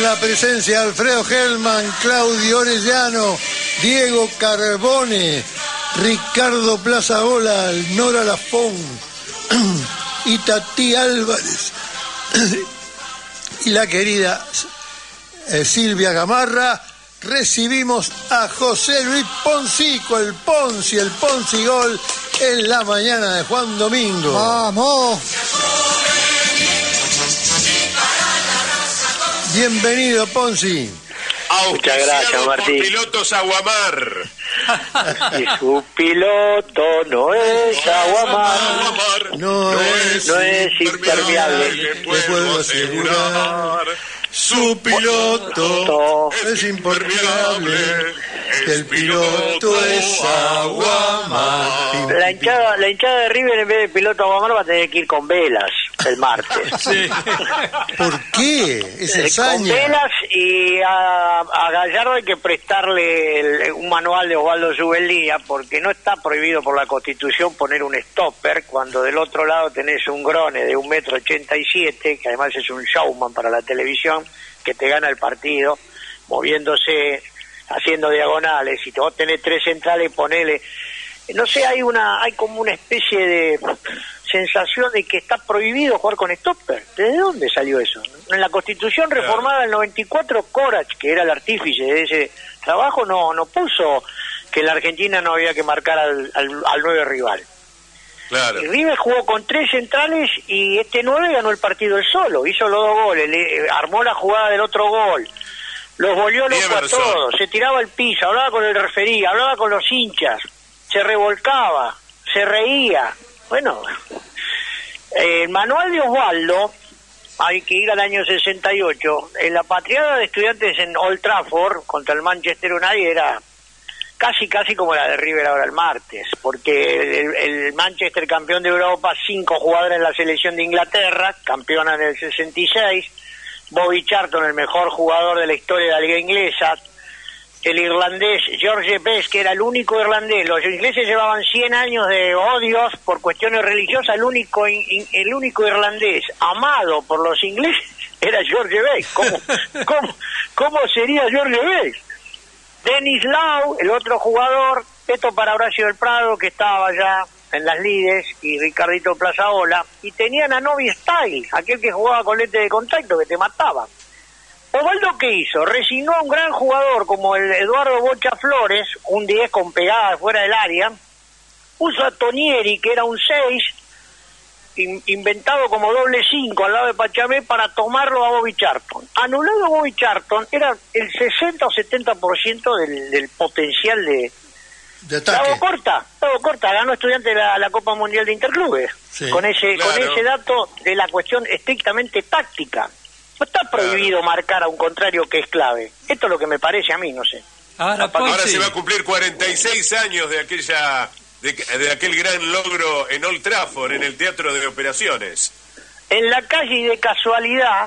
con la presencia de Alfredo Hellman, Claudio Orellano, Diego Carbone, Ricardo Plazaola, Nora Lafón, Itatí Álvarez y la querida Silvia Gamarra. Recibimos a José Luis Poncico, el Ponzi Gol en la mañana de Juan Domingo. ¡Vamos! Bienvenido, Ponzi. Muchas gracias, Martín. Por Pilotos Aguamar. Y su piloto no es Aguamar. No es impermeable. Le puedo asegurar. Su piloto es impermeable. El piloto es Aguamar. La hinchada de River, en vez de piloto Aguamar, va a tener que ir con velas el martes. Sí. ¿Por qué? Es hazaña. Con velas, y a Gallardo hay que prestarle un manual de Osvaldo Subeldía, porque no está prohibido por la Constitución poner un stopper cuando del otro lado tenés un grone de 1,87 m, que además es un showman para la televisión, que te gana el partido moviéndose, haciendo diagonales. Y vos tenés tres centrales, ponele, no sé, hay como una especie de sensación de que está prohibido jugar con stopper. ¿Desde dónde salió eso? En la Constitución reformada del 94, Corach, que era el artífice de ese trabajo, no puso que en la Argentina no había que marcar al 9 rival. Claro. Y River jugó con tres centrales y este 9 ganó el partido él solo, hizo los dos goles, armó la jugada del otro gol, los volvió locos a todos, se tiraba al piso, hablaba con el referí, hablaba con los hinchas, se revolcaba, se reía. Bueno, el manual de Osvaldo, hay que ir al año 68, en la patriada de Estudiantes en Old Trafford contra el Manchester United era casi como la de River ahora el martes, porque el Manchester, campeón de Europa, 5 jugadores en la selección de Inglaterra, campeona en el 66, Bobby Charlton, el mejor jugador de la historia de la liga inglesa, el irlandés George Best, que era el único irlandés. Los ingleses llevaban 100 años de odios por cuestiones religiosas. El único irlandés amado por los ingleses era George Best. ¿Cómo sería George Best? Dennis Lau, el otro jugador, esto para Horacio del Prado, que estaba ya en las lides, y Ricardito Plazaola, y tenían a Novi Style, aquel que jugaba con lente de contacto, que te mataba. Osvaldo, ¿qué hizo? Resignó a un gran jugador como el Eduardo Bocha Flores, un 10 con pegada fuera del área, puso a Tonieri, que era un 6, inventado como doble 5 al lado de Pachamé, para tomarlo a Bobby Charlton. Anulado Bobby Charlton, era el 60 o 70% del potencial de ataque. Lago Corta ganó Estudiantes la Copa Mundial de Interclubes, sí, con ese dato de la cuestión estrictamente táctica. No está prohibido marcar a un contrario que es clave. Esto es lo que me parece a mí, no sé. Ahora se va a cumplir 46 años de aquel gran logro en Old Trafford, en el Teatro de Operaciones. En la calle, y de casualidad,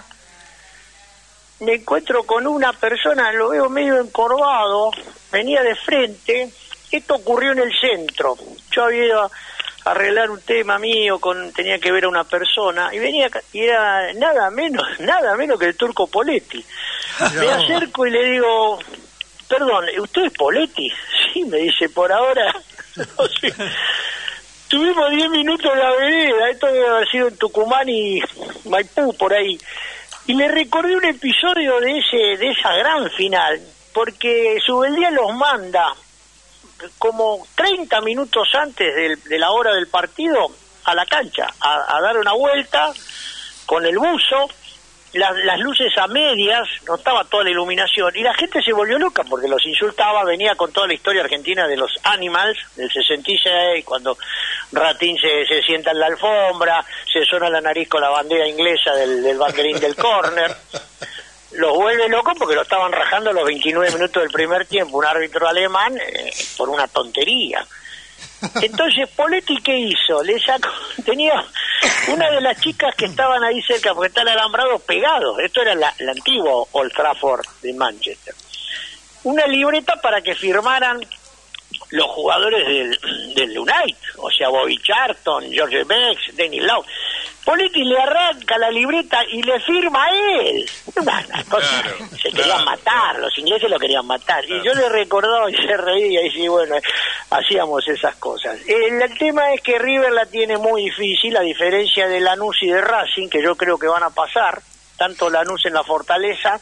me encuentro con una persona, lo veo medio encorvado, venía de frente. Esto ocurrió en el centro. Yo había ido a arreglar un tema mío, tenía que ver a una persona, y era nada menos que el Turco Poletti. No. Me acerco y le digo, perdón, ¿usted es Poletti? Sí, me dice, por ahora. No sé. Tuvimos 10 minutos en la vereda, esto debe haber sido en Tucumán y Maipú, por ahí. Y le recordé un episodio de esa gran final, porque Subeldía los manda como 30 minutos antes de la hora del partido a la cancha, a dar una vuelta con el buzo, las luces a medias, no estaba toda la iluminación, y la gente se volvió loca porque los insultaba. Venía con toda la historia argentina de los Animals del 66, cuando Ratín se sienta en la alfombra, se suena la nariz con la bandera inglesa del banderín del córner. Los vuelve locos porque lo estaban rajando a los 29 minutos del primer tiempo, un árbitro alemán, por una tontería. Entonces Poletti, ¿qué hizo? Tenía una de las chicas que estaban ahí cerca, porque está el alambrado pegado, esto era el antiguo Old Trafford de Manchester, una libreta para que firmaran los jugadores del United, o sea, Bobby Charlton, George Best, Dennis Lau. Poletti le arranca la libreta y le firma a él. Una cosa, se querían matar, los ingleses lo querían matar. Y yo le recordaba y se reía y sí, bueno, hacíamos esas cosas. El tema es que River la tiene muy difícil, a diferencia de Lanús y de Racing, que yo creo que van a pasar, tanto Lanús en la Fortaleza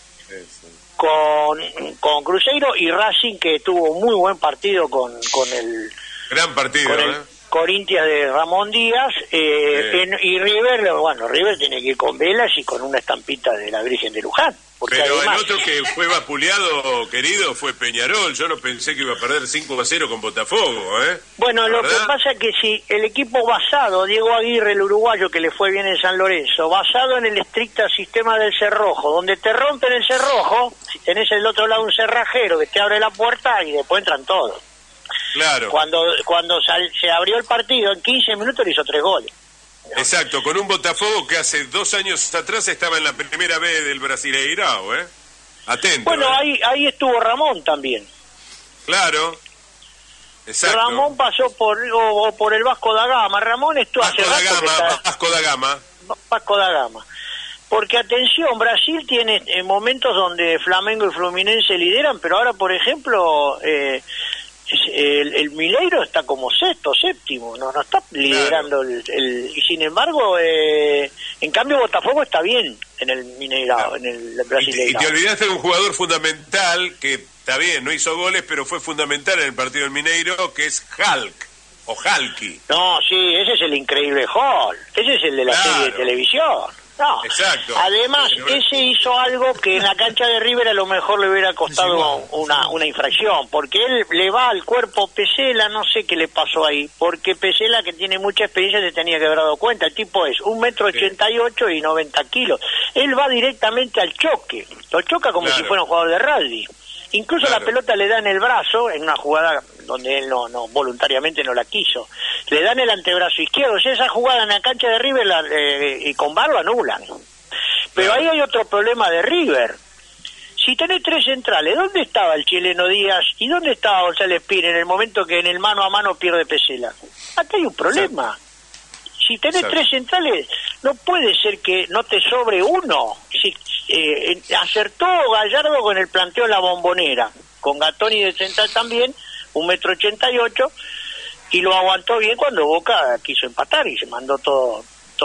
con Cruzeiro, y Racing, que tuvo muy buen partido con el... Gran partido, Corinthians de Ramón Díaz, y River, bueno, River tiene que ir con velas y con una estampita de la Virgen de Luján. Pero además, el otro que fue vapuleado, querido, fue Peñarol. Yo no pensé que iba a perder 5-0 con Botafogo, ¿eh? Bueno, lo que pasa es que si el equipo basado, Diego Aguirre, el uruguayo que le fue bien en San Lorenzo, basado en el estricto sistema del cerrojo, donde te rompen el cerrojo, si tenés el otro lado un cerrajero que te abre la puerta y después entran todos. Claro. Cuando se abrió el partido, en 15 minutos le hizo 3 goles. Exacto, con un Botafogo que hace 2 años atrás estaba en la primera B del Brasileirao, ¿eh? Atento. Bueno, ahí estuvo Ramón también. Claro. Exacto. Ramón pasó por el Vasco da Gama. Ramón estuvo Vasco da Gama. Porque atención, Brasil tiene momentos donde Flamengo y Fluminense lideran, pero ahora, por ejemplo, el Mineiro está como sexto, séptimo, no está liderando y sin embargo, en cambio Botafogo está bien en el Mineirao, en el Brasileirao. Y te olvidaste de un jugador fundamental que está bien, no hizo goles, pero fue fundamental en el partido del Mineiro, que es Hulk o Halki. No, sí, ese es el increíble Hulk, ese es el de la serie de televisión. No, exacto. Además, ese hizo algo que en la cancha de River a lo mejor le hubiera costado una infracción, porque él le va al cuerpo Pesela, no sé qué le pasó ahí, porque Pesela, que tiene mucha experiencia, se tenía que haber dado cuenta. El tipo es 1,88 m y 90 kilos. Él va directamente al choque, lo choca como si fuera un jugador de rugby. Incluso la pelota le da en el brazo, en una jugada donde él no voluntariamente no la quiso. Le dan el antebrazo izquierdo. Si esa jugada en la cancha de River y con VAR lo anulan. Pero ahí hay otro problema de River. Si tenés 3 centrales, ¿dónde estaba el chileno Díaz y dónde estaba González Pires en el momento que en el mano a mano pierde Pesela? Acá hay un problema. Si tenés 3 centrales, no puede ser que no te sobre uno. Acertó Gallardo con el planteo en la Bombonera, con Gattoni de central también, 1,88 m, y lo aguantó bien cuando Boca quiso empatar y se mandó todo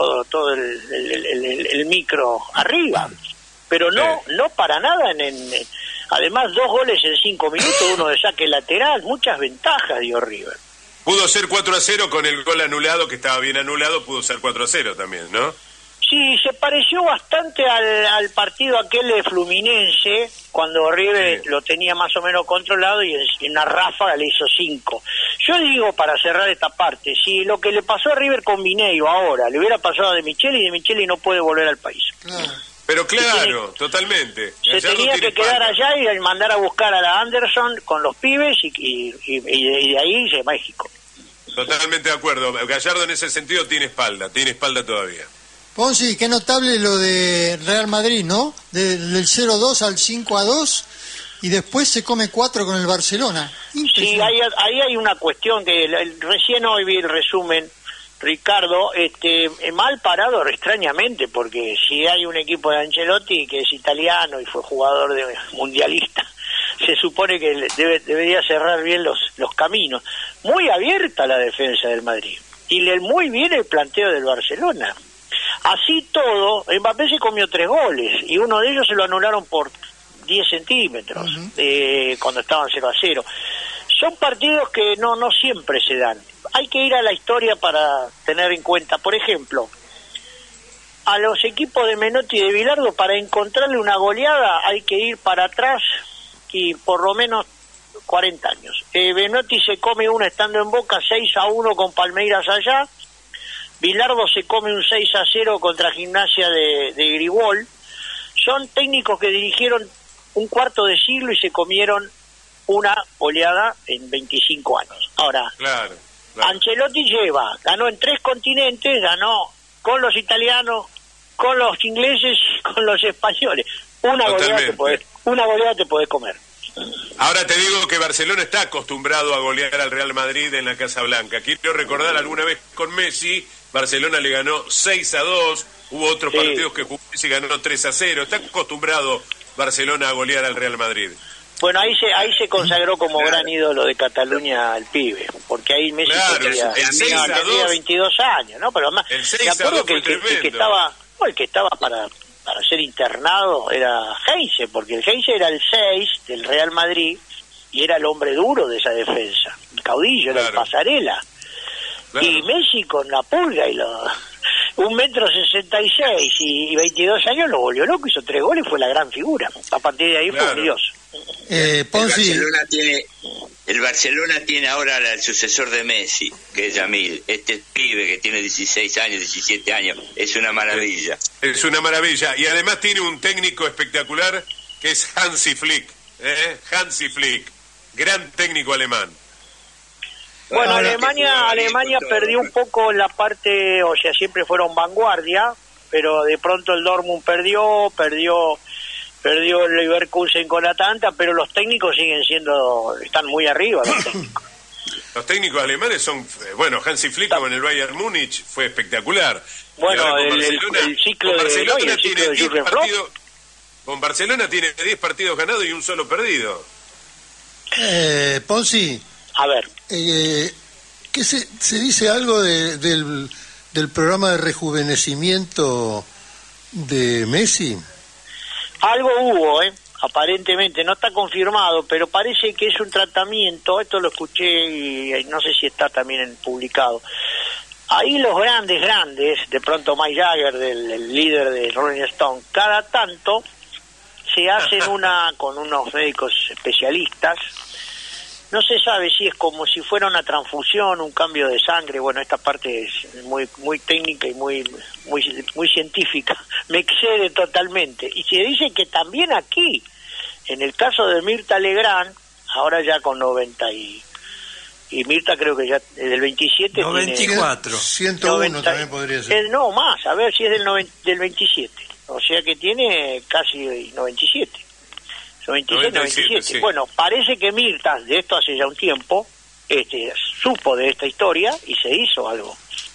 el micro arriba. Pero no para nada. Además, 2 goles en 5 minutos, uno de saque lateral, muchas ventajas dio River. Pudo ser 4-0 con el gol anulado, que estaba bien anulado, pudo ser 4-0 también, ¿no? Sí, se pareció bastante al partido aquel de Fluminense, cuando River lo tenía más o menos controlado y en una ráfaga le hizo 5. Yo digo, para cerrar esta parte, si lo que le pasó a River con Mineiro ahora le hubiera pasado a De Micheli no puede volver al país. Pero claro, totalmente. Se tenía que quedar allá y mandar a buscar a la Anderson con los pibes y de ahí a México. Totalmente de acuerdo. Gallardo en ese sentido tiene espalda todavía. Ponzi, qué notable lo de Real Madrid, ¿no? Del 0-2 al 5-2 y después se come 4 con el Barcelona. Sí, ahí hay una cuestión que recién hoy vi el resumen, Ricardo, mal parado extrañamente, porque si hay un equipo de Ancelotti que es italiano y fue jugador de mundialista, se supone que debería cerrar bien los caminos. Muy abierta la defensa del Madrid y muy bien el planteo del Barcelona. Así todo, Mbappé se comió 3 goles y uno de ellos se lo anularon por 10 centímetros cuando estaban 0-0. Son partidos que no siempre se dan. Hay que ir a la historia para tener en cuenta. Por ejemplo, a los equipos de Menotti y de Bilardo, para encontrarle una goleada hay que ir para atrás y por lo menos 40 años. Menotti se come una estando en Boca, 6-1 con Palmeiras allá. Bilardo se come un 6-0 contra Gimnasia de Grigol. Son técnicos que dirigieron un cuarto de siglo y se comieron una oleada en 25 años. Ahora, claro. Ancelotti ganó en 3 continentes, ganó con los italianos, con los ingleses y con los españoles. Una goleada te podés comer. Ahora te digo que Barcelona está acostumbrado a golear al Real Madrid en la Casa Blanca. Quiero recordar alguna vez con Messi, Barcelona le ganó 6-2, hubo otros partidos que jugó Messi ganó 3-0. Está acostumbrado Barcelona a golear al Real Madrid. Bueno, ahí se consagró como gran ídolo de Cataluña al pibe, porque ahí Messi tenía 22 años, ¿no? Pero además, me acuerdo que el que estaba para ser internado era Heinze, porque el Heinze era el 6 del Real Madrid y era el hombre duro de esa defensa, el caudillo, era el pasarela. Claro. Y Messi con la pulga y 1,66 m y 22 años lo volvió loco, hizo 3 goles y fue la gran figura. A partir de ahí fue un dios. Ponzi. El Barcelona tiene ahora el sucesor de Messi, que es Yamil. Este pibe que tiene 16 años, 17 años, es una maravilla. Es una maravilla. Y además tiene un técnico espectacular que es Hansi Flick. Hansi Flick, gran técnico alemán. Bueno, Alemania perdió un poco la parte, o sea, siempre fueron vanguardia, pero de pronto el Dortmund perdió el Leverkusen con Atalanta, pero los técnicos están muy arriba los técnicos. Los técnicos alemanes son, Hansi Flick con el Bayern Múnich fue espectacular. Bueno, el ciclo de Jürgen Klopp. Con Barcelona tiene 10 partidos ganados y un solo perdido. Ponzi, a ver, ¿qué se dice algo del programa de rejuvenecimiento de Messi? Algo hubo, aparentemente, no está confirmado, pero parece que es un tratamiento, esto lo escuché y no sé si está también publicado. Ahí los grandes, de pronto Mike Jagger, el líder de Rolling Stone, cada tanto se hacen con unos médicos especialistas. No se sabe si es como si fuera una transfusión, un cambio de sangre. Bueno, esta parte es muy técnica y muy científica. Me excede totalmente. Y se dice que también aquí, en el caso de Mirta Legrand, ahora ya con 90 y Mirta creo que ya del 27 94. Tiene 101 también podría ser. No, más, a ver si es del 27. O sea que tiene casi 97. 97. Sí. Bueno, parece que Mirta, de esto hace ya un tiempo, supo de esta historia y se hizo algo.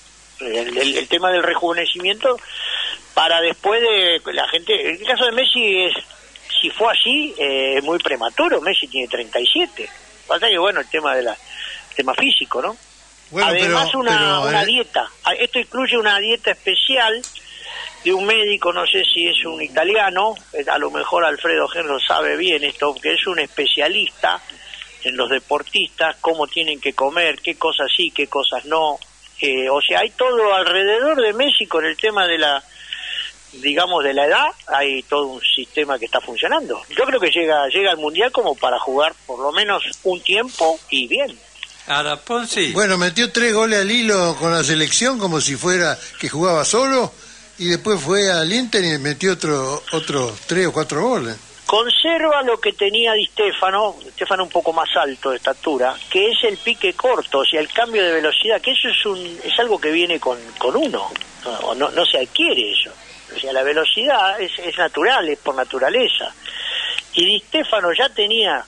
El tema del rejuvenecimiento para después de la gente. El caso de Messi si fue así, es muy prematuro. Messi tiene 37. Pasa que el tema físico, ¿no? Bueno, además una dieta. Esto incluye una dieta especial de un médico, no sé si es un italiano, a lo mejor Alfredo Genro sabe bien esto, que es un especialista en los deportistas, cómo tienen que comer, qué cosas sí, qué cosas no. O sea, hay todo alrededor de Messi con el tema de la edad, hay todo un sistema que está funcionando. Yo creo que llega al Mundial como para jugar por lo menos un tiempo y bien. Ahora, Ponzi. Bueno, metió 3 goles al hilo con la selección como si fuera que jugaba solo. Y después fue al Inter y metió otros 3 o 4 goles. Conserva lo que tenía Di Stéfano un poco más alto de estatura, que es el pique corto, o sea, el cambio de velocidad, que eso es algo que viene con uno, no se adquiere eso. O sea, la velocidad es natural, es por naturaleza. Y Di Stéfano ya tenía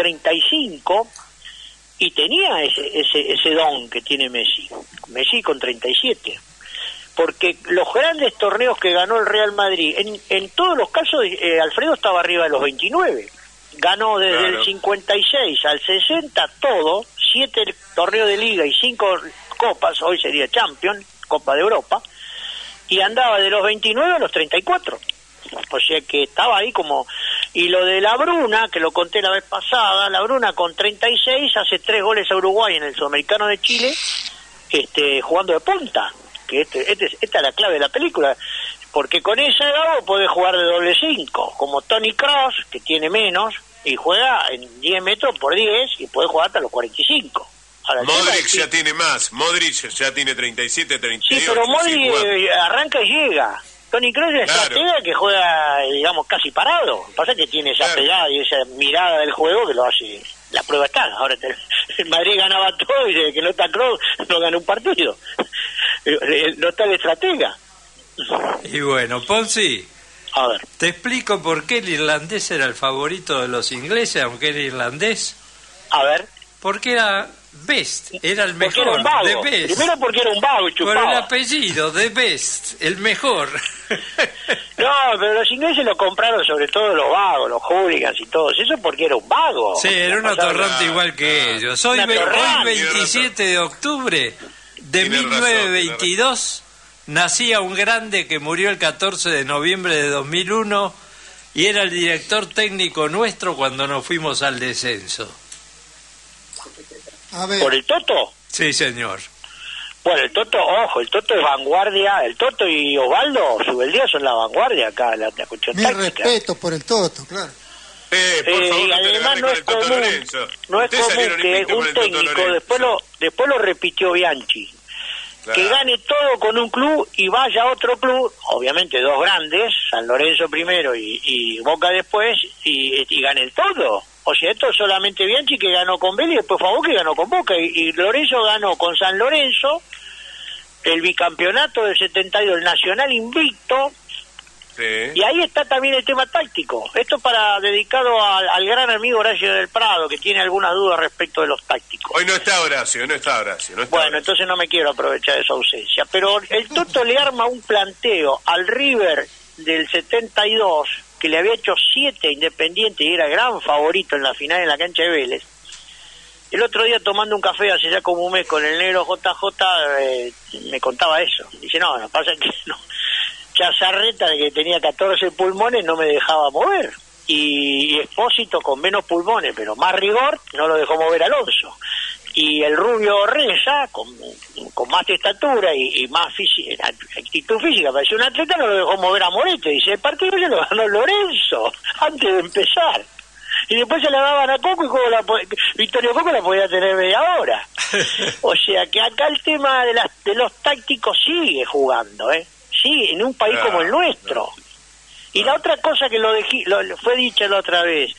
35 y tenía ese don que tiene Messi con 37. Porque los grandes torneos que ganó el Real Madrid, en todos los casos, Alfredo estaba arriba de los 29. Ganó desde el 56 al 60 todo, 7 torneos de liga y 5 copas, hoy sería Champions, Copa de Europa, y andaba de los 29 a los 34. O sea que estaba ahí como... Y lo de la Bruna, que lo conté la vez pasada, la Bruna con 36 hace 3 goles a Uruguay en el Sudamericano de Chile, jugando de punta. Que esta es la clave de la película, porque con esa edad vos podés jugar de doble 5, como Toni Kroos, que tiene menos, y juega en 10 metros por 10, y podés jugar hasta los 45. Ahora, Modric ya tiene más, Modric ya tiene 37, 38. Sí, pero Modric arranca y llega. Toni Kroos es estratega que juega, casi parado. Lo que pasa es que tiene esa pegada y esa mirada del juego que lo hace... La prueba está. Ahora el Madrid ganaba todo y desde que no está Kroos no gana un partido. No está el estratega. Y bueno, Ponzi, A ver. Te explico por qué el irlandés era el favorito de los ingleses, aunque era irlandés. A ver. Porque era best, era el mejor. Porque era un vago. The best. Primero porque era un vago y chupaba. Por el apellido, The Best, el mejor. No, pero los ingleses lo compraron sobre todo los vagos, los hooligans y todos. Eso porque era un vago. Sí, era un atorrante igual que ellos. Hoy 27 de octubre de 1922 nacía un grande que murió el 14 de noviembre de 2001 y era el director técnico nuestro cuando nos fuimos al descenso. A ver. ¿Por el Toto? Sí, señor. Bueno, el Toto, ojo, el Toto es vanguardia. El Toto y Osvaldo Subeldía son la vanguardia acá en la cuestión Mi táctica. respeto por el Toto, claro. Por favor, y además no es común que un técnico, después lo repitió Bianchi, claro, que gane todo con un club y vaya a otro club, obviamente dos grandes, San Lorenzo primero y Boca después, y gane todo. O sea, esto es solamente Bianchi que ganó con Vélez y después fue a Boca y ganó con Boca. Y Lorenzo ganó con San Lorenzo el bicampeonato del 72, el Nacional invicto. Sí. Y ahí está también el tema táctico. Esto para dedicado al gran amigo Horacio del Prado, que tiene algunas dudas respecto de los tácticos. Hoy no está Horacio. Bueno, entonces no me quiero aprovechar de su ausencia. Pero el Toto le arma un planteo al River del 72, que le había hecho 7 Independiente y era gran favorito en la final en la cancha de Vélez. El otro día tomando un café hace ya como un mes con el negro JJ, me contaba eso. Dice, no, pasa que no. Chazarreta, de que tenía 14 pulmones, no me dejaba mover. Y Espósito, con menos pulmones, pero más rigor, no lo dejó mover Alonso. Y el Rubio Reza, con más estatura y más actitud física, parecía un atleta, no lo dejó mover a Morete. Dice, el partido ya lo ganó Lorenzo, antes de empezar. Y después se la daban a Coco y Victorio Coco la podía tener media hora. O sea que acá el tema de los tácticos sigue jugando, sí, en un país como el nuestro. Y la otra cosa que lo fue dicha la otra vez,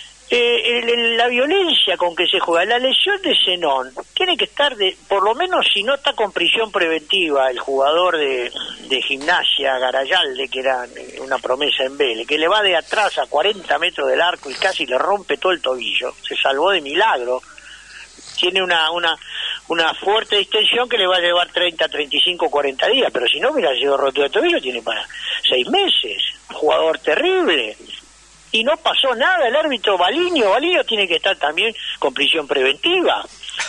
la violencia con que se juega, la lesión de Zenón, tiene que estar, por lo menos si no está con prisión preventiva, el jugador de Gimnasia, Garayalde, que era una promesa en Vélez, que le va de atrás a 40 metros del arco y casi le rompe todo el tobillo, se salvó de milagro. Tiene una fuerte distensión que le va a llevar 30, 35, 40 días, pero si no hubiera sido roto de tobillo, tiene para 6 meses. Jugador terrible. Y no pasó nada, el árbitro Valiño tiene que estar también con prisión preventiva.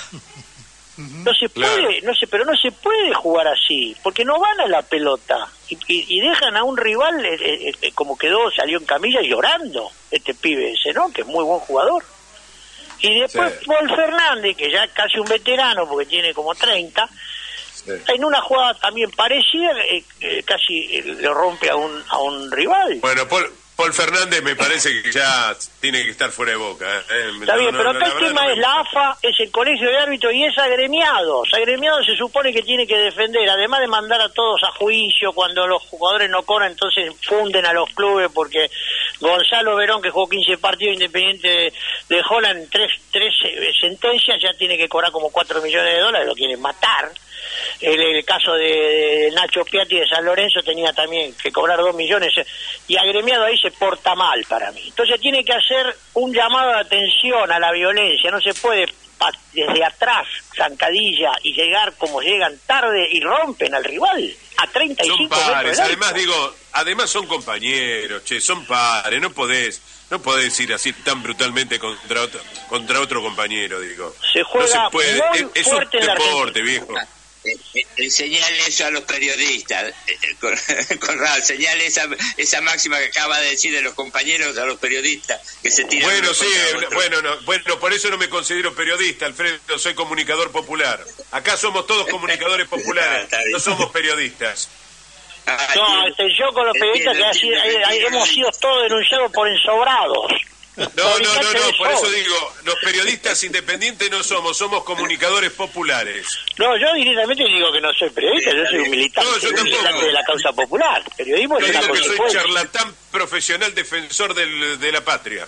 No se puede, pero no se puede jugar así, porque no van a la pelota y dejan a un rival como quedó, salió en camilla llorando este pibe ese, ¿no? Que es muy buen jugador. Y después sí. Paul Fernández, que ya es casi un veterano porque tiene como 30, sí. En una jugada también parecida, casi le rompe a un rival. Bueno, Paul Fernández me parece que ya tiene que estar fuera de Boca. Está bien, pero acá el tema es la AFA, es el colegio de árbitros y es agremiados. Agremiados se supone que tiene que defender, además de mandar a todos a juicio cuando los jugadores no cobran, entonces funden a los clubes porque Gonzalo Verón, que jugó 15 partidos Independiente de Holland, tres sentencias, ya tiene que cobrar como $4 millones, lo quieren matar. El caso de Nacho Piatti de San Lorenzo tenía también que cobrar 2 millones y agremiado ahí se porta mal para mí. Entonces tiene que hacer un llamado de atención a la violencia, no se puede desde atrás, zancadilla, y llegar como llegan tarde y rompen al rival a 35 son pares, metros. Además son compañeros, son pares, no podés ir así tan brutalmente contra otro compañero, digo. Se juega no se puede, muy fuerte es un en deporte, viejo. Enseñale eso a los periodistas, Conrad, enseñale esa máxima que acaba de decir de los compañeros a los periodistas que se tiran. Bueno, sí, bueno, por eso no me considero periodista, Alfredo, soy comunicador popular. Acá somos todos comunicadores populares, no somos periodistas. No, yo con los periodistas que hemos sido todos denunciados por ensobrados. No, por eso digo, los periodistas independientes no somos comunicadores populares. No, yo directamente digo que no soy periodista, yo soy un militante, militante de la causa popular. Periodismo es una consecuencia. Yo digo que soy charlatán profesional defensor de la patria.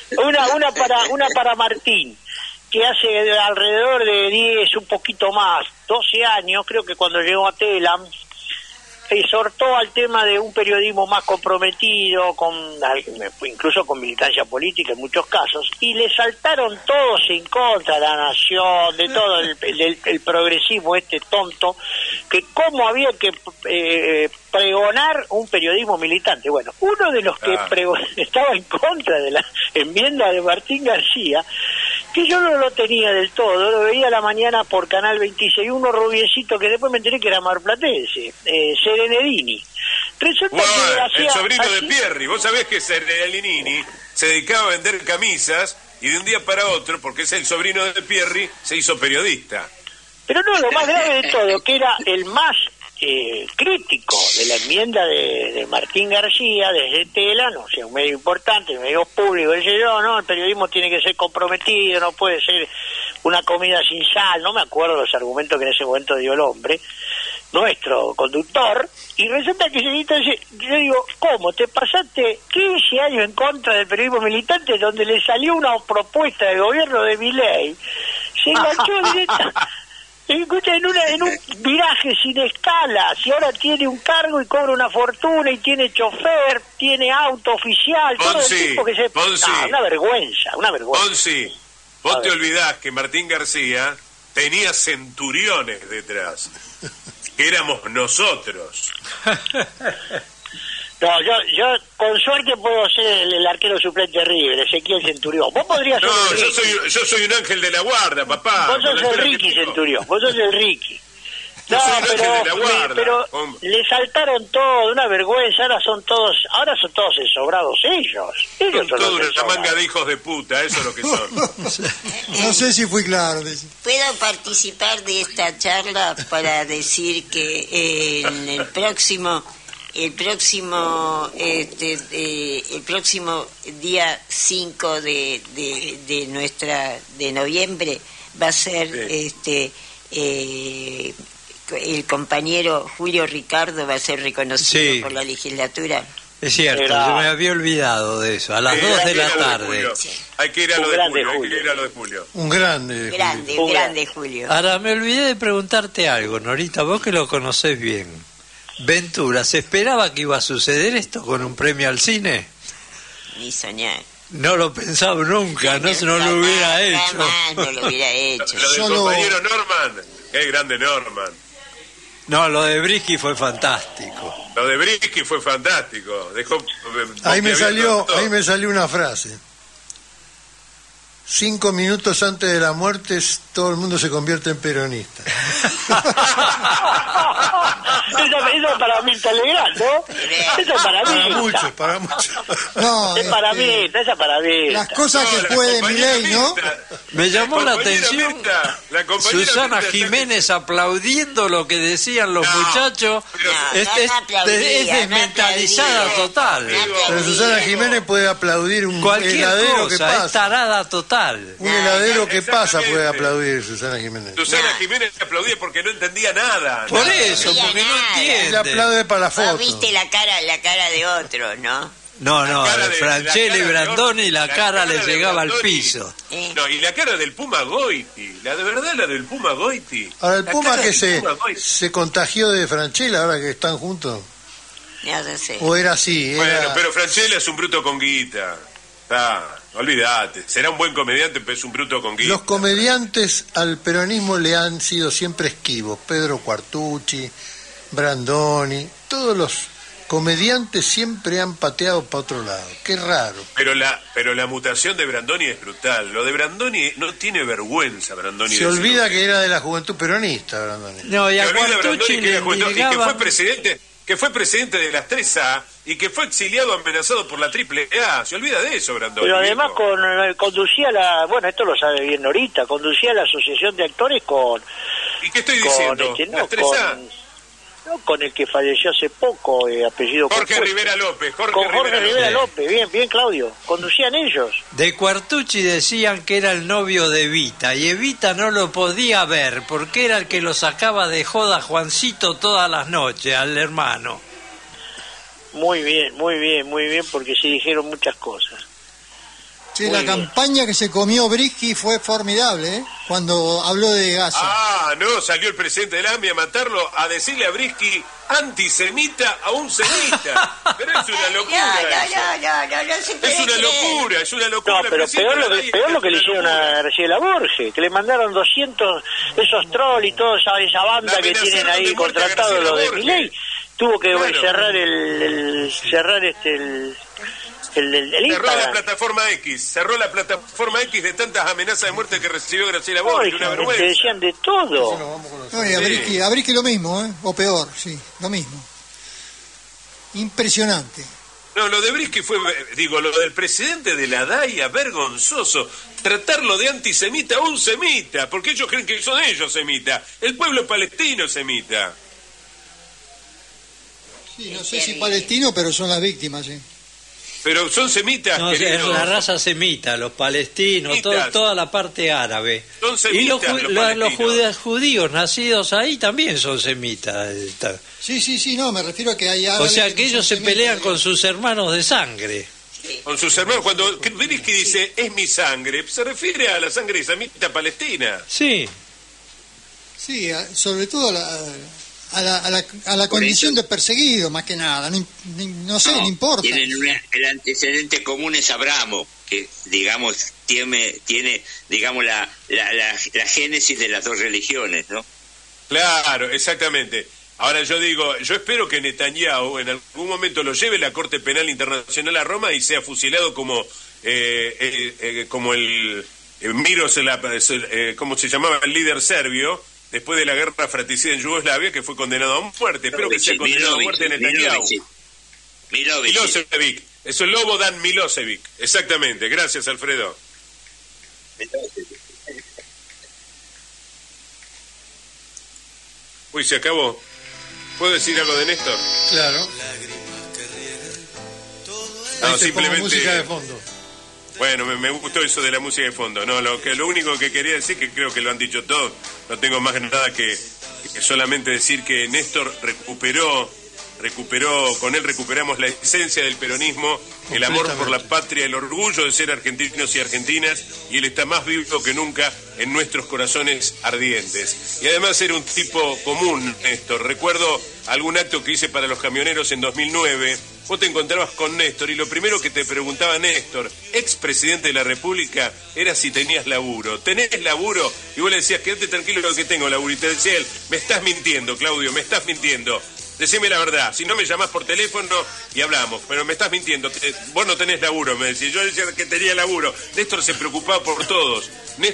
Una para Martín, que hace alrededor de 10, un poquito más, 12 años, creo que cuando llegó a Telam, exhortó al tema de un periodismo más comprometido, incluso con militancia política en muchos casos, y le saltaron todos en contra de La Nación, de todo el progresismo tonto, que cómo había que pregonar un periodismo militante. Bueno, uno de los que estaba en contra de la enmienda de Martín García, que yo no lo tenía del todo, lo veía a la mañana por Canal 26, uno rubiecito que después me enteré que era marplatense, Serenedini. Resulta que el sobrino de Pierri. Vos sabés que Serenedini se dedicaba a vender camisas y de un día para otro, porque es el sobrino de Pierri, se hizo periodista. Pero no, lo más grave de todo, que era el más crítico de la enmienda de Martín García desde Telan, o sea, un medio importante, un medio público, dice yo, no, el periodismo tiene que ser comprometido, no puede ser una comida sin sal, no me acuerdo los argumentos que en ese momento dio el hombre, nuestro conductor, y resulta que yo digo, ¿cómo? Te pasaste 15 años en contra del periodismo militante donde le salió una propuesta del gobierno de Milei, se enganchó directamente. Escucha, en un viraje sin escalas, y ahora tiene un cargo y cobra una fortuna, y tiene chofer, tiene auto oficial, todo el tiempo que se... una vergüenza. Ponzi, vos te olvidás que Martín García tenía centuriones detrás, que éramos nosotros. No, yo con suerte puedo ser el arquero suplente de River, Ezequiel Centurión. Vos podrías ser el Ricky. Yo soy un ángel de la guarda, papá. Vos sos el Ricky Centurión, vos sos el Ricky. No, pero le saltaron todo, una vergüenza, ahora son todos ensobrados ellos. Ellos son toda una manga de hijos de puta, eso es lo que son. No sé si fui claro. ¿Puedo participar de esta charla para decir que en el próximo día 5 de noviembre va a ser el compañero Julio Ricardo va a ser reconocido por la legislatura. Es cierto, yo me había olvidado de eso, a las 2 de la tarde. Hay que ir a lo de Julio, Un grande Julio. Ahora me olvidé de preguntarte algo, Norita, vos que lo conocés bien. Ventura, ¿se esperaba que iba a suceder esto con un premio al cine? Ni soñar. No lo pensaba nunca, no lo hubiera hecho. No lo hubiera hecho. Lo del compañero Norman, qué grande Norman. No, lo de Brisky fue fantástico. Dejó ahí me salió una frase. 5 minutos antes de la muerte todo el mundo se convierte en peronista. Eso para mí está legal, ¿no? Eso para mí. Para muchos. No, es para mí, esa para mí. Las cosas que puede Milei, ¿no? Me llamó la atención Susana Jiménez aplaudiendo lo que decían los muchachos. Es desmentalizada total. Pero Susana Jiménez puede aplaudir un heladero que pasa. Es tarada total. Un heladero que pasa puede aplaudir Susana Jiménez. Susana Jiménez aplaudía porque no entendía nada. Por eso, porque no entiende. Le aplaude para la foto. Viste la cara de otro, ¿no? No, de Franchelli y Brandoni la cara le llegaba al piso. No, y la cara del Puma Goiti, la del Puma Goiti. Ahora el Puma que se contagió de Francella ahora que están juntos. Ya no sé. O era así. Bueno, pero Francella es un bruto con guita. Olvídate, será un buen comediante, pero es un bruto con guita. Los comediantes al peronismo le han sido siempre esquivos. Pedro Quartucci, Brandoni, todos los comediantes siempre han pateado para otro lado. Qué raro. Pero la mutación de Brandoni es brutal. Lo de Brandoni no tiene vergüenza. Brandoni se olvida que era de la juventud peronista, Brandoni. No, y a Quartucci que fue presidente de las 3A y que fue exiliado amenazado por la AAA. Se olvida de eso, Brandoni. Pero además conducía esto lo sabe bien Norita, conducía la asociación de actores con... ¿Y qué estoy diciendo? ¿Las 3A? Con el que falleció hace poco, apellido Jorge Rivera López. Jorge Rivera López, bien Claudio, conducían ellos. De Quartucci decían que era el novio de Evita, y Evita no lo podía ver, porque era el que lo sacaba de joda Juancito todas las noches, al hermano. Muy bien, porque se dijeron muchas cosas. Sí, la campaña que se comió Brisky fue formidable, ¿eh? Cuando habló de Gaza. no, salió el presidente del AMI a matarlo, a decirle a Brisky antisemita a un semita. Pero es una locura. Es una locura. No, pero peor lo que le hicieron a Graciela Borges, que le mandaron 200 esos trolls y toda esa banda que tienen ahí contratados los de Milei. Tuvo que cerrar el cerró la plataforma X, de tantas amenazas de muerte que recibió Graciela Borges, una vergüenza. Te decían de todo. No, y a Brisky lo mismo, o peor, sí, lo mismo. Impresionante. No, lo de Brisky fue, lo del presidente de la DAIA, vergonzoso, tratarlo de antisemita a un semita, porque ellos creen que son ellos semita, el pueblo palestino semita. Sí, no sé si palestino, pero son las víctimas, sí. Pero son semitas. No, es la raza semita, los palestinos, toda la parte árabe. Son semitas, y los judíos nacidos ahí también son semitas. Sí, no, me refiero a que hay árabes. O sea, que ellos se pelean con sus hermanos de sangre. Con sus hermanos, cuando Brisky dice es mi sangre, se refiere a la sangre semita palestina. Sí. Sí, sobre todo a la condición de perseguido, más que nada. No sé, no importa. Tienen el antecedente común es Abramo, que digamos tiene digamos la génesis de las dos religiones, ¿no? Claro, exactamente. Ahora yo espero que Netanyahu en algún momento lo lleve la Corte Penal Internacional a Roma y sea fusilado como el Miros, ¿cómo se llamaba? El líder serbio, después de la guerra fratricida en Yugoslavia, que fue condenado a muerte. Espero que sea condenado a muerte Netanyahu. Milosevic. Eso es Slobodan Milosevic. Exactamente. Gracias, Alfredo. Uy, se acabó. ¿Puedo decir algo de Néstor? Claro. No, simplemente música de fondo. Bueno, me gustó eso de la música de fondo. No, lo único que quería decir, que creo que lo han dicho todos, no tengo más nada que solamente decir que Néstor recuperó, con él recuperamos la esencia del peronismo, el amor por la patria, el orgullo de ser argentinos y argentinas, y él está más vivo que nunca en nuestros corazones ardientes. Y además era un tipo común, Néstor. Recuerdo algún acto que hice para los camioneros en 2009. Vos te encontrabas con Néstor y lo primero que te preguntaba Néstor, expresidente de la República, era si tenías laburo. ¿Tenés laburo? Y vos le decías, quédate tranquilo que tengo laburo. Y te decía él, me estás mintiendo, Claudio, me estás mintiendo. Decime la verdad, si no me llamás por teléfono y hablamos, pero me estás mintiendo, vos no tenés laburo, me decís. Yo decía que tenía laburo. Néstor se preocupaba por todos,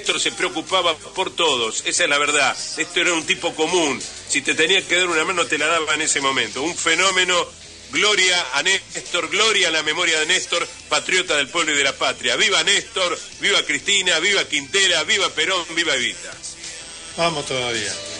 esa es la verdad. Néstor era un tipo común, si te tenía que dar una mano te la daba en ese momento. Un fenómeno. Gloria a Néstor, gloria a la memoria de Néstor, patriota del pueblo y de la patria. Viva Néstor, viva Cristina, viva Quintela, viva Perón, viva Evita. Vamos todavía.